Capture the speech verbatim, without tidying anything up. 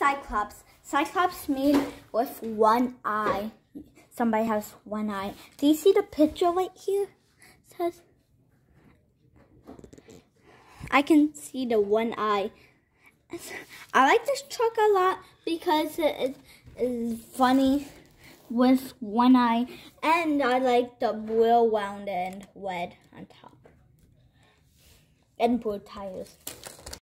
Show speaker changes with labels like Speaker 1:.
Speaker 1: Cyclops. Cyclops made with one eye. Somebody has one eye. Do you see the picture right here? It says, I can see the one eye. I like this truck a lot because it is funny with one eye. And I like the blue round and red on top. And blue tires.